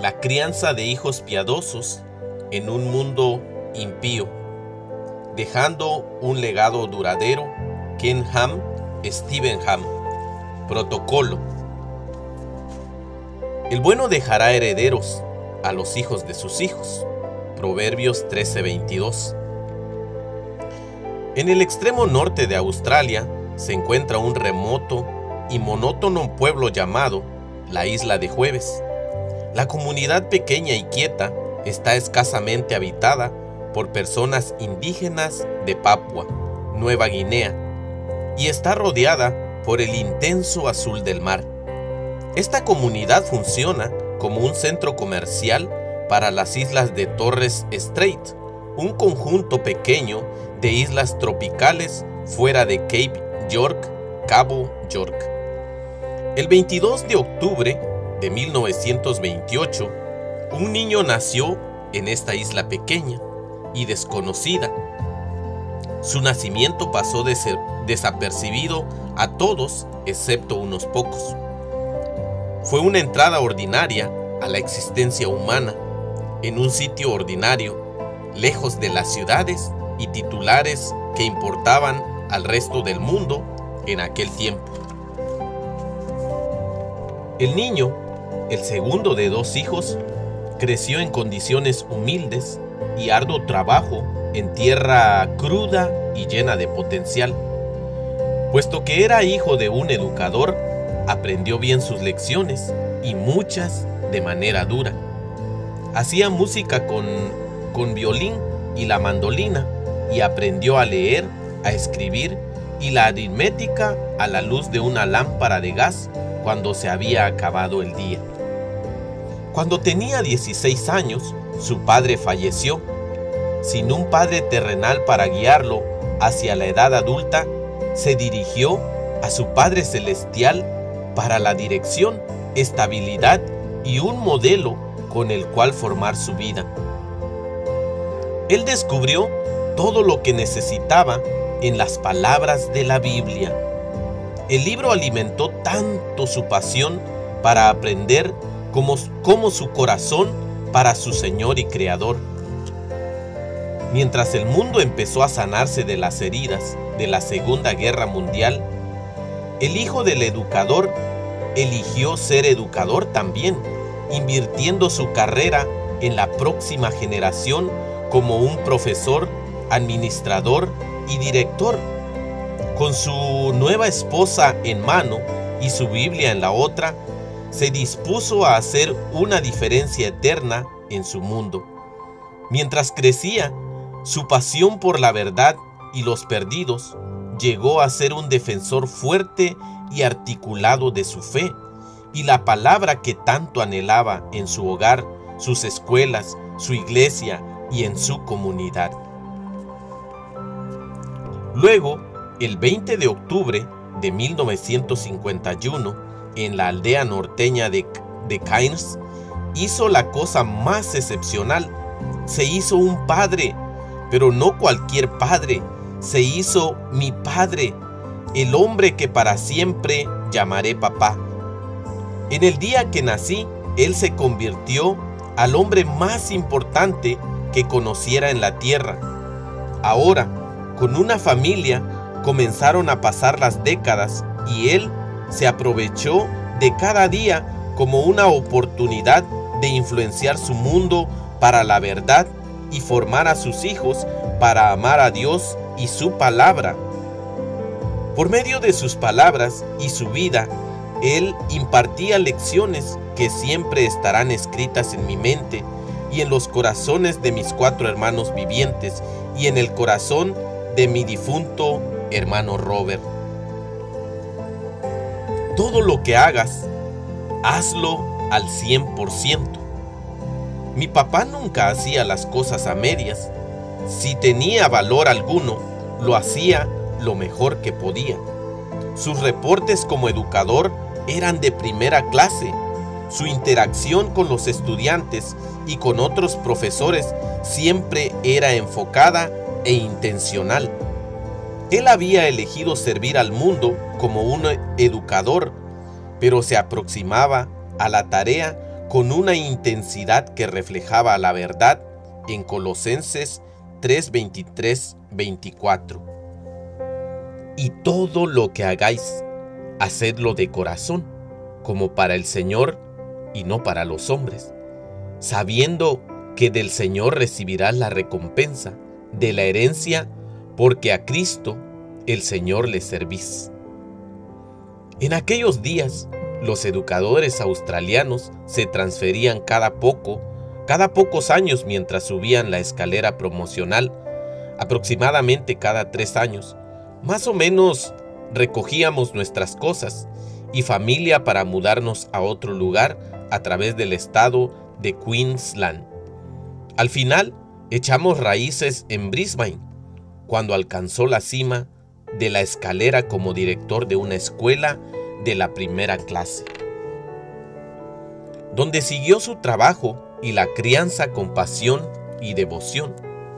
La crianza de hijos piadosos en un mundo impío, dejando un legado duradero. Ken Ham, Stephen Ham. Protocolo. El bueno dejará herederos a los hijos de sus hijos. Proverbios 13:22. En el extremo norte de Australia se encuentra un remoto y monótono pueblo llamado la Isla de Jueves. La comunidad pequeña y quieta está escasamente habitada por personas indígenas de Papua, Nueva Guinea, y está rodeada por el intenso azul del mar. Esta comunidad funciona como un centro comercial para las islas de Torres Strait, un conjunto pequeño de islas tropicales fuera de Cape York, Cabo York. El 22 de octubre de 1928, un niño nació en esta isla pequeña y desconocida. Su nacimiento pasó desapercibido a todos excepto unos pocos. Fue una entrada ordinaria a la existencia humana, en un sitio ordinario, lejos de las ciudades y titulares que importaban al resto del mundo en aquel tiempo. El niño, el segundo de 2 hijos, creció en condiciones humildes y arduo trabajo en tierra cruda y llena de potencial. Puesto que era hijo de un educador, aprendió bien sus lecciones y muchas de manera dura. Hacía música con violín y la mandolina y aprendió a leer, a escribir y la aritmética a la luz de una lámpara de gas cuando se había acabado el día. Cuando tenía 16 años, su padre falleció. Sin un padre terrenal para guiarlo hacia la edad adulta, se dirigió a su Padre Celestial para la dirección, estabilidad y un modelo con el cual formar su vida. Él descubrió todo lo que necesitaba en las palabras de la Biblia. El libro alimentó tanto su pasión para aprender como su corazón para su Señor y Creador. Mientras el mundo empezó a sanarse de las heridas de la Segunda Guerra Mundial, el hijo del educador eligió ser educador también, invirtiendo su carrera en la próxima generación como un profesor, administrador y director. Con su nueva esposa en mano y su Biblia en la otra, se dispuso a hacer una diferencia eterna en su mundo. Mientras crecía, su pasión por la verdad y los perdidos llegó a ser un defensor fuerte y articulado de su fe y la palabra que tanto anhelaba en su hogar, sus escuelas, su iglesia y en su comunidad. Luego, el 20 de octubre de 1951, en la aldea norteña de Cairns, hizo la cosa más excepcional. Se hizo un padre, pero no cualquier padre. Se hizo mi padre, el hombre que para siempre llamaré papá. En el día que nací, él se convirtió al hombre más importante que conociera en la tierra. Ahora, con una familia, comenzaron a pasar las décadas y él se aprovechó de cada día como una oportunidad de influenciar su mundo para la verdad y formar a sus hijos para amar a Dios y su palabra. Por medio de sus palabras y su vida, él impartía lecciones que siempre estarán escritas en mi mente y en los corazones de mis 4 hermanos vivientes y en el corazón de mi difunto hermano Robert. Todo lo que hagas, hazlo al 100%. Mi papá nunca hacía las cosas a medias. Si tenía valor alguno, lo hacía lo mejor que podía. Sus reportes como educador eran de primera clase. Su interacción con los estudiantes y con otros profesores siempre era enfocada e intencional. Él había elegido servir al mundo como un educador, pero se aproximaba a la tarea con una intensidad que reflejaba la verdad en Colosenses 3:23-24. Y todo lo que hagáis, hacedlo de corazón, como para el Señor y no para los hombres, sabiendo que del Señor recibirás la recompensa de la herencia, porque a Cristo el Señor le servís. En aquellos días, los educadores australianos se transferían cada pocos años mientras subían la escalera promocional, aproximadamente cada 3 años. Más o menos recogíamos nuestras cosas y familia para mudarnos a otro lugar a través del estado de Queensland. Al final, echamos raíces en Brisbane, cuando alcanzó la cima de la escalera como director de una escuela de la primera clase, donde siguió su trabajo y la crianza con pasión y devoción.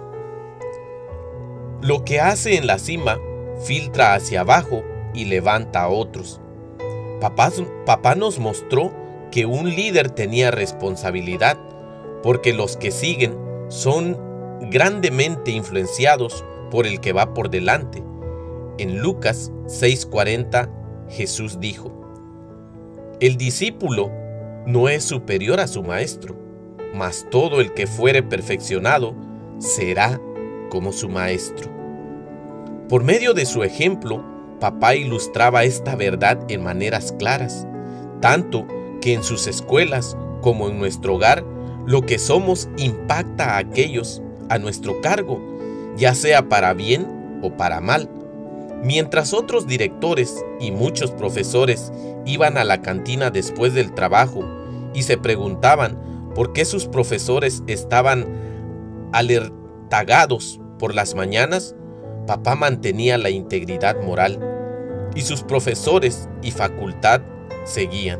Lo que hace en la cima filtra hacia abajo y levanta a otros. Papá nos mostró que un líder tenía responsabilidad, porque los que siguen son grandemente influenciados por el que va por delante. En Lucas 6:40, Jesús dijo: el discípulo no es superior a su maestro, mas todo el que fuere perfeccionado será como su maestro. Por medio de su ejemplo, papá ilustraba esta verdad en maneras claras, tanto que en sus escuelas como en nuestro hogar, lo que somos impacta a aquellos a nuestro cargo, ya sea para bien o para mal. Mientras otros directores y muchos profesores iban a la cantina después del trabajo y se preguntaban por qué sus profesores estaban alertagados por las mañanas, papá mantenía la integridad moral y sus profesores y facultad seguían.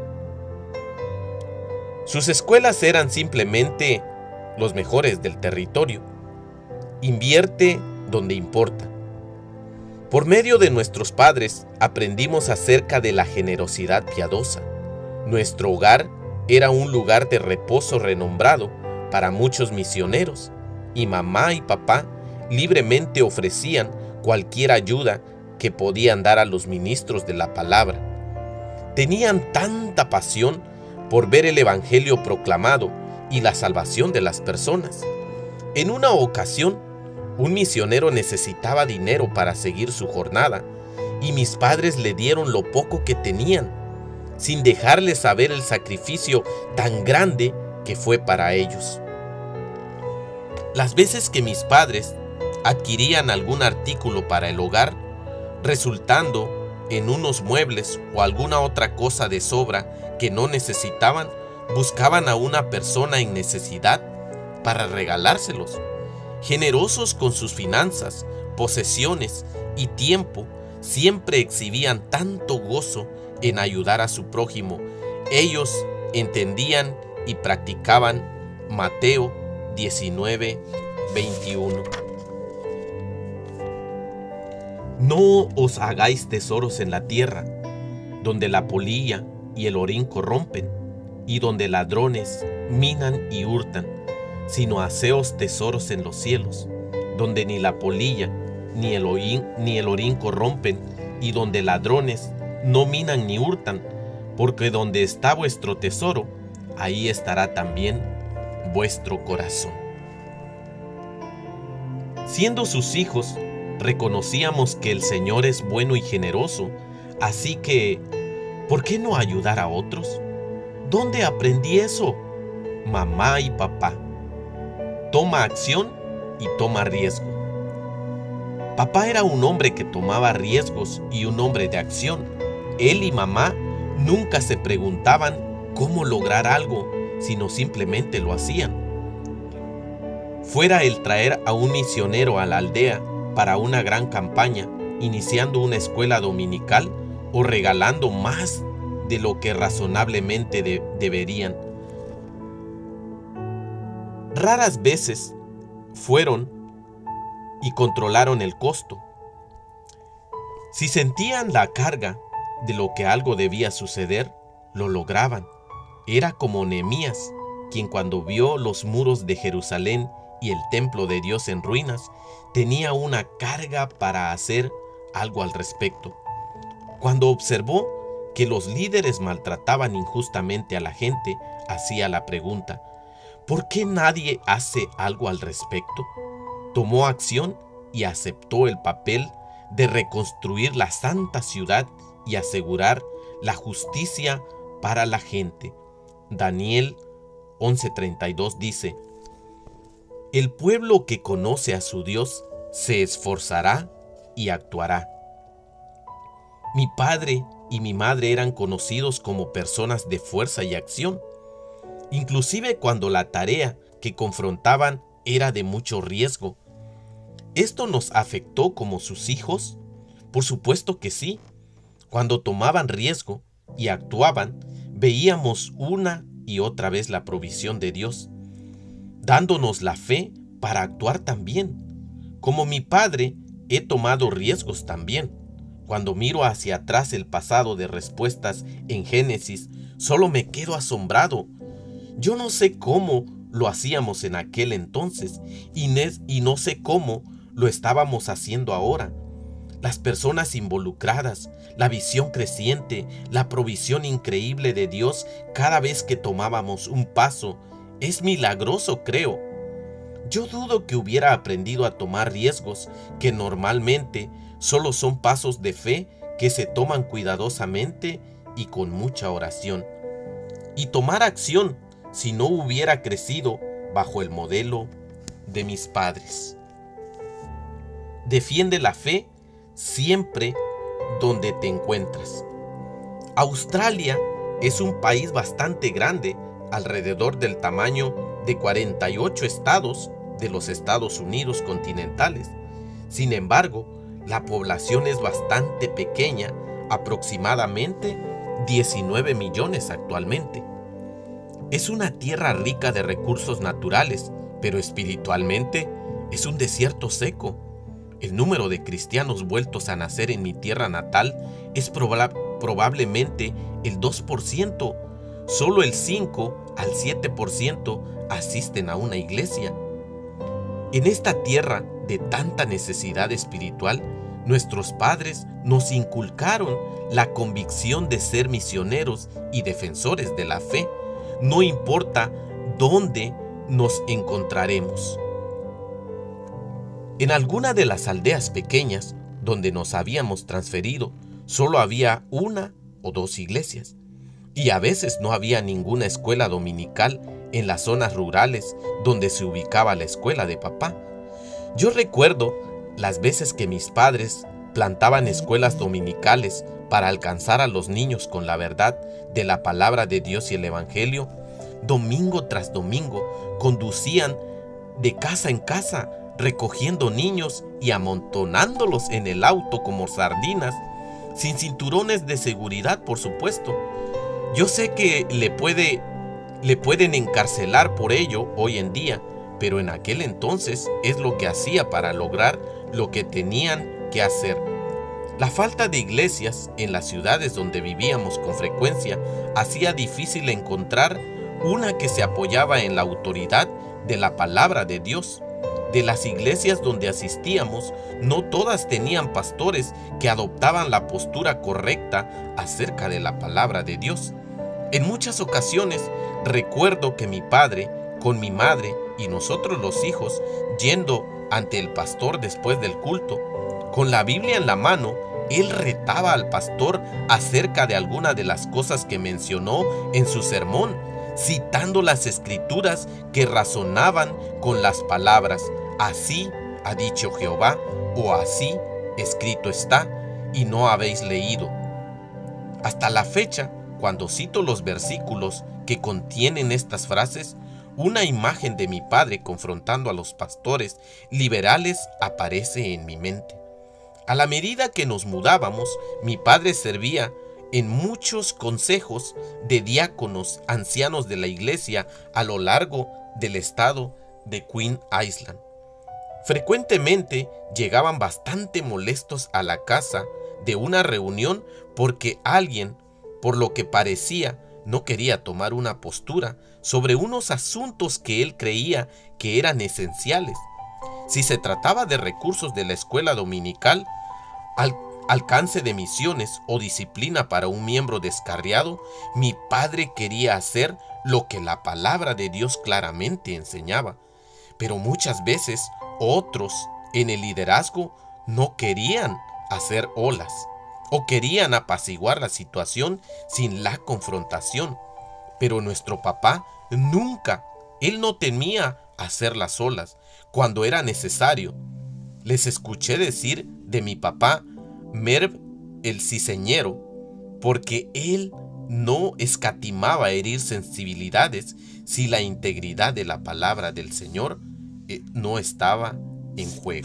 Sus escuelas eran simplemente los mejores del territorio. Invierte donde importa. Por medio de nuestros padres aprendimos acerca de la generosidad piadosa. Nuestro hogar era un lugar de reposo renombrado para muchos misioneros, y mamá y papá libremente ofrecían cualquier ayuda que podían dar a los ministros de la palabra. Tenían tanta pasión por ver el evangelio proclamado y la salvación de las personas. En una ocasión, un misionero necesitaba dinero para seguir su jornada, y mis padres le dieron lo poco que tenían, sin dejarles saber el sacrificio tan grande que fue para ellos. Las veces que mis padres adquirían algún artículo para el hogar, resultando en unos muebles o alguna otra cosa de sobra que no necesitaban, buscaban a una persona en necesidad para regalárselos. Generosos con sus finanzas, posesiones y tiempo, siempre exhibían tanto gozo en ayudar a su prójimo. Ellos entendían y practicaban Mateo 19:21. No os hagáis tesoros en la tierra, donde la polilla y el orín corrompen, y donde ladrones minan y hurtan, sino haceos tesoros en los cielos, donde ni la polilla ni el orín corrompen, y donde ladrones no minan ni hurtan, porque donde está vuestro tesoro, ahí estará también vuestro corazón. Siendo sus hijos, reconocíamos que el Señor es bueno y generoso, así que, ¿por qué no ayudar a otros? ¿Dónde aprendí eso? Mamá y papá. Toma acción y toma riesgo. Papá era un hombre que tomaba riesgos y un hombre de acción. Él y mamá nunca se preguntaban cómo lograr algo, sino simplemente lo hacían. Fuera el traer a un misionero a la aldea para una gran campaña, iniciando una escuela dominical o regalando más de lo que razonablemente deberían. Raras veces fueron y controlaron el costo. Si sentían la carga de lo que algo debía suceder, lo lograban. Era como Nehemías, quien cuando vio los muros de Jerusalén y el templo de Dios en ruinas, tenía una carga para hacer algo al respecto. Cuando observó que los líderes maltrataban injustamente a la gente, hacía la pregunta: ¿por qué nadie hace algo al respecto? Tomó acción y aceptó el papel de reconstruir la santa ciudad y asegurar la justicia para la gente. Daniel 11:32 dice: el pueblo que conoce a su Dios se esforzará y actuará. Mi padre y mi madre eran conocidos como personas de fuerza y acción, inclusive cuando la tarea que confrontaban era de mucho riesgo. ¿Esto nos afectó como sus hijos? Por supuesto que sí. Cuando tomaban riesgo y actuaban, veíamos una y otra vez la provisión de Dios, dándonos la fe para actuar también. Como mi padre, he tomado riesgos también. Cuando miro hacia atrás el pasado de respuestas en Génesis, solo me quedo asombrado. Yo no sé cómo lo hacíamos en aquel entonces y no sé cómo lo estábamos haciendo ahora. Las personas involucradas, la visión creciente, la provisión increíble de Dios cada vez que tomábamos un paso, es milagroso, creo. Yo dudo que hubiera aprendido a tomar riesgos que normalmente solo son pasos de fe que se toman cuidadosamente y con mucha oración. Y tomar acción si no hubiera crecido bajo el modelo de mis padres. Defiende la fe siempre donde te encuentras. Australia es un país bastante grande, alrededor del tamaño de 48 estados de los Estados Unidos continentales. Sin embargo, la población es bastante pequeña, aproximadamente 19 millones actualmente. Es una tierra rica de recursos naturales, pero espiritualmente es un desierto seco. El número de cristianos vueltos a nacer en mi tierra natal es probablemente el 2%. Solo el 5 al 7% asisten a una iglesia. En esta tierra de tanta necesidad espiritual, nuestros padres nos inculcaron la convicción de ser misioneros y defensores de la fe, no importa dónde nos encontraremos. En alguna de las aldeas pequeñas donde nos habíamos transferido, solo había una o dos iglesias, y a veces no había ninguna escuela dominical en las zonas rurales donde se ubicaba la escuela de papá. Yo recuerdo las veces que mis padres plantaban escuelas dominicales para alcanzar a los niños con la verdad de la palabra de Dios y el Evangelio. Domingo tras domingo conducían de casa en casa, recogiendo niños y amontonándolos en el auto como sardinas, sin cinturones de seguridad, por supuesto. Yo sé que le pueden encarcelar por ello hoy en día, pero en aquel entonces es lo que hacía para lograr lo que tenían que hacer. La falta de iglesias en las ciudades donde vivíamos con frecuencia hacía difícil encontrar una que se apoyaba en la autoridad de la palabra de Dios. De las iglesias donde asistíamos, no todas tenían pastores que adoptaban la postura correcta acerca de la palabra de Dios. En muchas ocasiones recuerdo que mi padre, con mi madre y nosotros los hijos, yendo ante el pastor después del culto, con la Biblia en la mano, él retaba al pastor acerca de alguna de las cosas que mencionó en su sermón, citando las escrituras que razonaban con las palabras: así ha dicho Jehová, o así escrito está, y no habéis leído. Hasta la fecha, cuando cito los versículos que contienen estas frases, una imagen de mi padre confrontando a los pastores liberales aparece en mi mente. A la medida que nos mudábamos, mi padre servía en muchos consejos de diáconos ancianos de la iglesia a lo largo del estado de Queen Island. Frecuentemente llegaban bastante molestos a la casa de una reunión porque alguien, por lo que parecía, no quería tomar una postura sobre unos asuntos que él creía que eran esenciales. Si se trataba de recursos de la escuela dominical, alcance de misiones o disciplina para un miembro descarriado, mi padre quería hacer lo que la palabra de Dios claramente enseñaba. Pero muchas veces otros en el liderazgo no querían hacer olas o querían apaciguar la situación sin la confrontación. Pero nuestro papá nunca, él no temía hacer las olas cuando era necesario. Les escuché decir de mi papá, Merv el ciseñero, porque él no escatimaba herir sensibilidades si la integridad de la palabra del Señor no estaba en juego.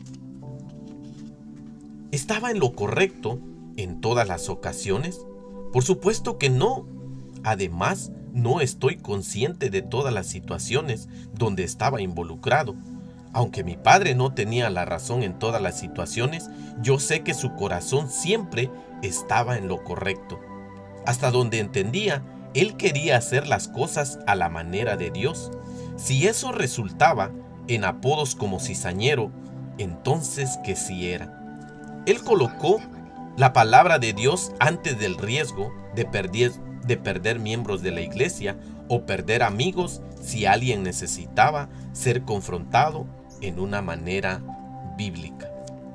¿Estaba en lo correcto en todas las ocasiones? Por supuesto que no. Además, no estoy consciente de todas las situaciones donde estaba involucrado. Aunque mi padre no tenía la razón en todas las situaciones, yo sé que su corazón siempre estaba en lo correcto. Hasta donde entendía, él quería hacer las cosas a la manera de Dios. Si eso resultaba en apodos como cizañero, entonces que sí era. Él colocó la palabra de Dios antes del riesgo de perder miembros de la iglesia o perder amigos si alguien necesitaba ser confrontado en una manera bíblica.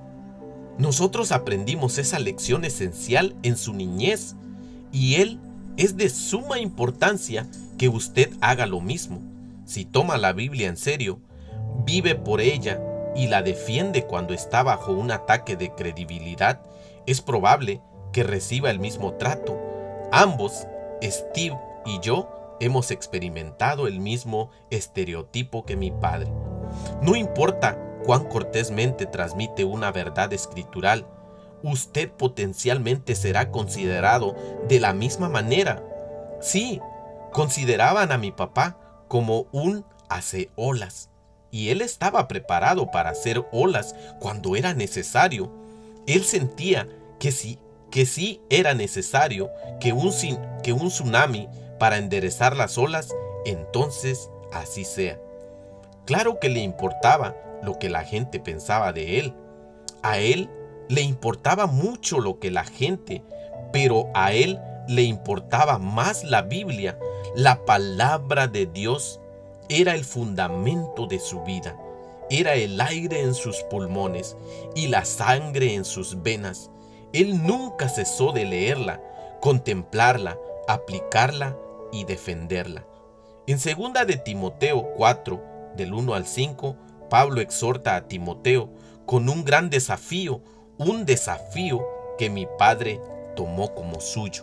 Nosotros aprendimos esa lección esencial en su niñez y es de suma importancia que usted haga lo mismo. Si toma la Biblia en serio, vive por ella y la defiende cuando está bajo un ataque de credibilidad, es probable que reciba el mismo trato. Ambos, Steve y yo, hemos experimentado el mismo estereotipo que mi padre. No importa cuán cortésmente transmite una verdad escritural, usted potencialmente será considerado de la misma manera. Sí, consideraban a mi papá como un haceolas, y él estaba preparado para hacer olas cuando era necesario. Él sentía que sí era necesario que un tsunami para enderezar las olas, entonces así sea. Claro que le importaba lo que la gente pensaba de él. A él le importaba mucho lo que la gente, pero a él le importaba más la Biblia. La palabra de Dios era el fundamento de su vida. Era el aire en sus pulmones y la sangre en sus venas. Él nunca cesó de leerla, contemplarla, aplicarla y defenderla. En 2 de Timoteo 4, del 1 al 5, Pablo exhorta a Timoteo con un gran desafío, un desafío que mi padre tomó como suyo.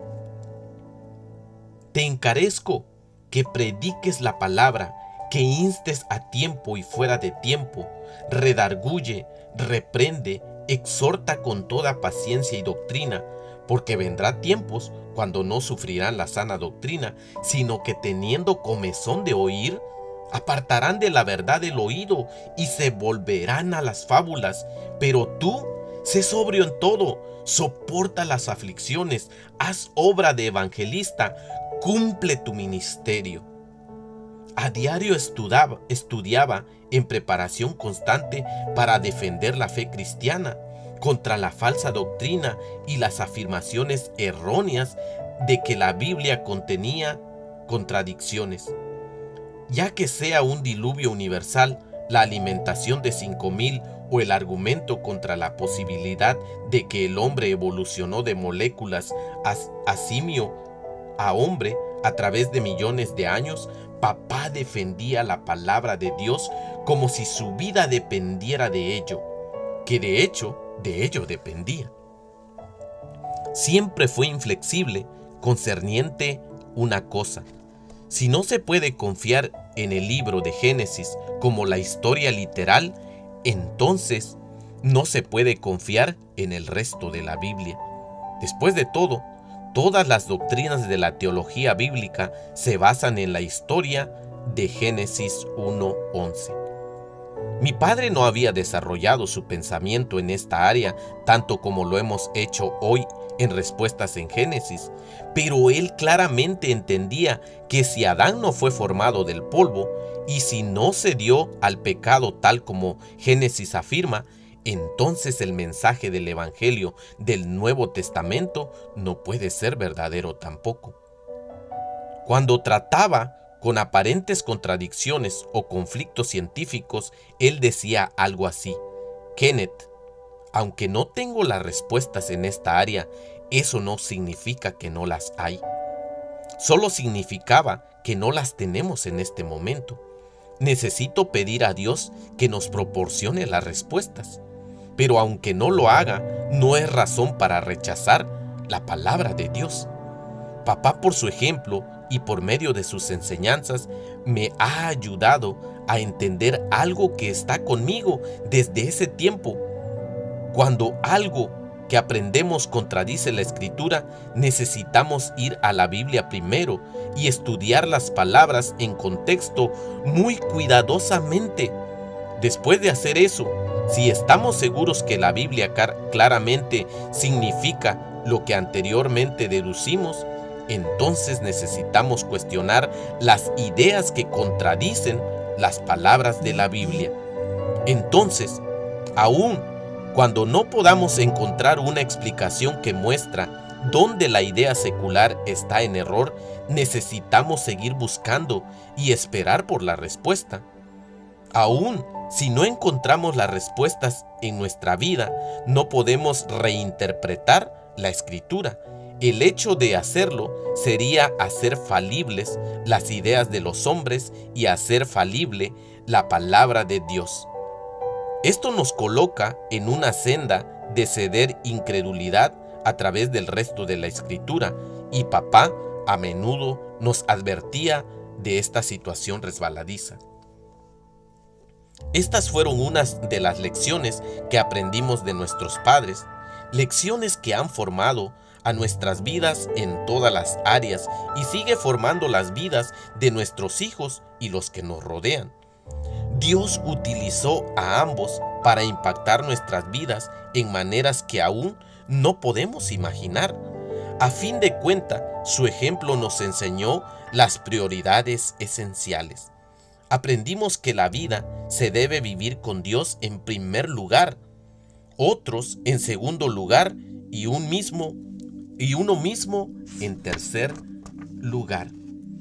Te encarezco que prediques la palabra, que instes a tiempo y fuera de tiempo, redarguye, reprende, exhorta con toda paciencia y doctrina, porque vendrá tiempos cuando no sufrirán la sana doctrina, sino que teniendo comezón de oír, apartarán de la verdad el oído y se volverán a las fábulas. Pero tú, sé sobrio en todo, soporta las aflicciones, haz obra de evangelista, cumple tu ministerio. A diario estudiaba en preparación constante para defender la fe cristiana contra la falsa doctrina y las afirmaciones erróneas de que la Biblia contenía contradicciones. Ya que sea un diluvio universal, la alimentación de 5,000 o el argumento contra la posibilidad de que el hombre evolucionó de moléculas a simio a hombre a través de millones de años, papá defendía la palabra de Dios como si su vida dependiera de ello, que de hecho de ello dependía. Siempre fue inflexible concerniente una cosa: si no se puede confiar en el libro de Génesis como la historia literal, entonces no se puede confiar en el resto de la Biblia. Después de todo, todas las doctrinas de la teología bíblica se basan en la historia de Génesis 1:11. Mi padre no había desarrollado su pensamiento en esta área tanto como lo hemos hecho hoy en respuestas en Génesis, pero él claramente entendía que si Adán no fue formado del polvo y si no se dio al pecado tal como Génesis afirma, entonces el mensaje del Evangelio del Nuevo Testamento no puede ser verdadero tampoco. Cuando trataba con aparentes contradicciones o conflictos científicos, él decía algo así: Kenneth, aunque no tengo las respuestas en esta área, eso no significa que no las hay. Solo significaba que no las tenemos en este momento. Necesito pedir a Dios que nos proporcione las respuestas. Pero aunque no lo haga, no es razón para rechazar la palabra de Dios. Papá, por su ejemplo y por medio de sus enseñanzas, me ha ayudado a entender algo que está conmigo desde ese tiempo. Cuando algo que aprendemos contradice la Escritura, necesitamos ir a la Biblia primero y estudiar las palabras en contexto muy cuidadosamente. Después de hacer eso, si estamos seguros que la Biblia claramente significa lo que anteriormente deducimos, entonces necesitamos cuestionar las ideas que contradicen las palabras de la Biblia. Entonces, aún cuando no podamos encontrar una explicación que muestra dónde la idea secular está en error, necesitamos seguir buscando y esperar por la respuesta. Aún si no encontramos las respuestas en nuestra vida, no podemos reinterpretar la Escritura. El hecho de hacerlo sería hacer falibles las ideas de los hombres y hacer falible la palabra de Dios. Esto nos coloca en una senda de ceder incredulidad a través del resto de la Escritura, y papá a menudo nos advertía de esta situación resbaladiza. Estas fueron unas de las lecciones que aprendimos de nuestros padres, lecciones que han formado a nuestras vidas en todas las áreas y sigue formando las vidas de nuestros hijos y los que nos rodean. Dios utilizó a ambos para impactar nuestras vidas en maneras que aún no podemos imaginar. A fin de cuentas, su ejemplo nos enseñó las prioridades esenciales. Aprendimos que la vida se debe vivir con Dios en primer lugar, otros en segundo lugar y uno mismo en tercer lugar.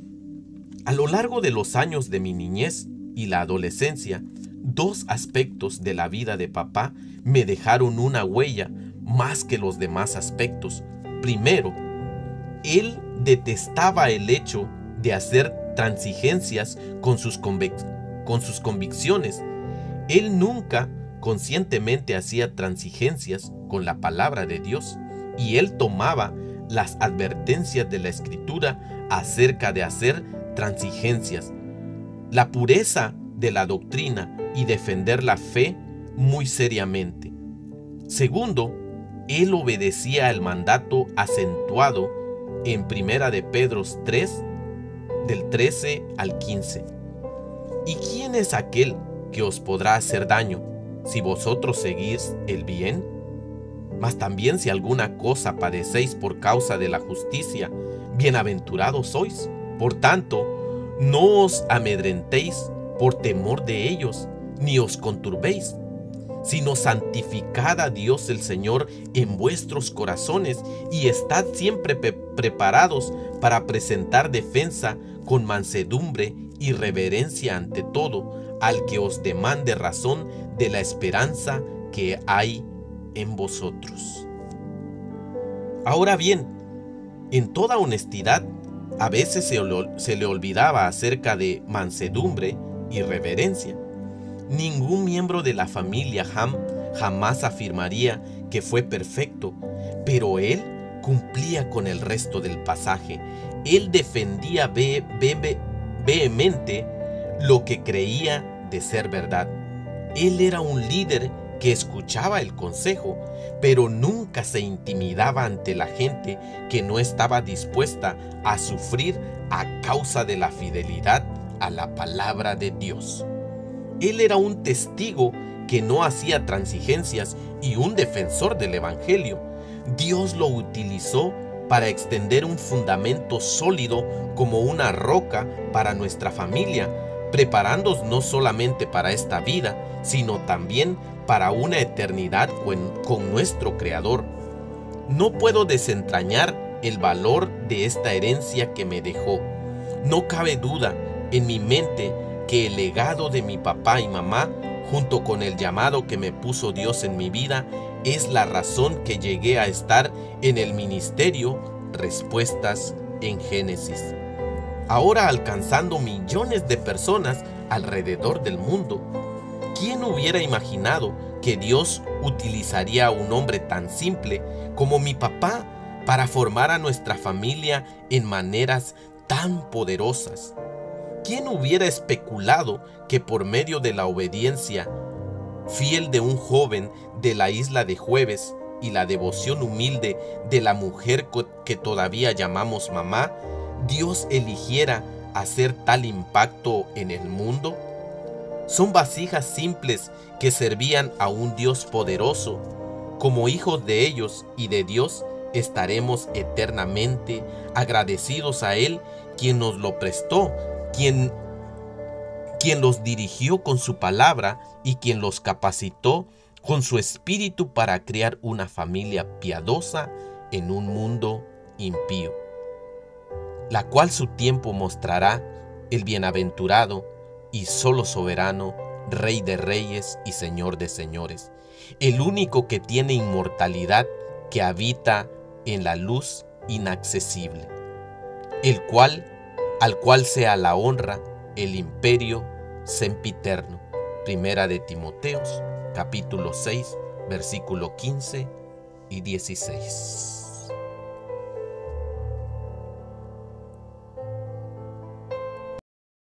A lo largo de los años de mi niñez y la adolescencia, dos aspectos de la vida de papá me dejaron una huella más que los demás aspectos. Primero, él detestaba el hecho de hacer transigencias con sus convicciones. Él nunca conscientemente hacía transigencias con la palabra de Dios, y él tomaba las advertencias de la Escritura acerca de hacer transigencias, la pureza de la doctrina y defender la fe muy seriamente. Segundo, él obedecía el mandato acentuado en 1 de Pedro 3, del 13 al 15. ¿Y quién es aquel que os podrá hacer daño si vosotros seguís el bien? Mas también si alguna cosa padecéis por causa de la justicia, bienaventurados sois. Por tanto, no os amedrentéis por temor de ellos, ni os conturbéis, sino santificad a Dios el Señor en vuestros corazones y estad siempre preparados para presentar defensa con mansedumbre y reverencia ante todo al que os demande razón de la esperanza que hay en vosotros. Ahora bien, en toda honestidad, a veces se le olvidaba acerca de mansedumbre y reverencia. Ningún miembro de la familia Ham jamás afirmaría que fue perfecto, pero él cumplía con el resto del pasaje. Él defendía vehemente lo que creía de ser verdad. Él era un líder que escuchaba el consejo, pero nunca se intimidaba ante la gente que no estaba dispuesta a sufrir a causa de la fidelidad a la palabra de Dios. Él era un testigo que no hacía transigencias y un defensor del Evangelio. Dios lo utilizó para extender un fundamento sólido como una roca para nuestra familia, preparándonos no solamente para esta vida, sino también para una eternidad con nuestro Creador. No puedo desentrañar el valor de esta herencia que me dejó. No cabe duda en mi mente que el legado de mi papá y mamá, junto con el llamado que me puso Dios en mi vida, es la razón que llegué a estar en el ministerio Respuestas en Génesis, ahora alcanzando millones de personas alrededor del mundo. ¿Quién hubiera imaginado que Dios utilizaría a un hombre tan simple como mi papá para formar a nuestra familia en maneras tan poderosas? ¿Quién hubiera especulado que por medio de la obediencia fiel de un joven de la isla de Jueves y la devoción humilde de la mujer que todavía llamamos mamá, Dios eligiera hacer tal impacto en el mundo? Son vasijas simples que servían a un Dios poderoso. Como hijos de ellos y de Dios, estaremos eternamente agradecidos a Él, quien nos lo prestó, quien los dirigió con su palabra y quien los capacitó con su espíritu para crear una familia piadosa en un mundo impío, la cual su tiempo mostrará el bienaventurado y solo soberano, Rey de reyes y Señor de señores, el único que tiene inmortalidad, que habita en la luz inaccesible, al cual sea la honra, el imperio sempiterno. Primera de Timoteos, capítulo 6, versículo 15 y 16.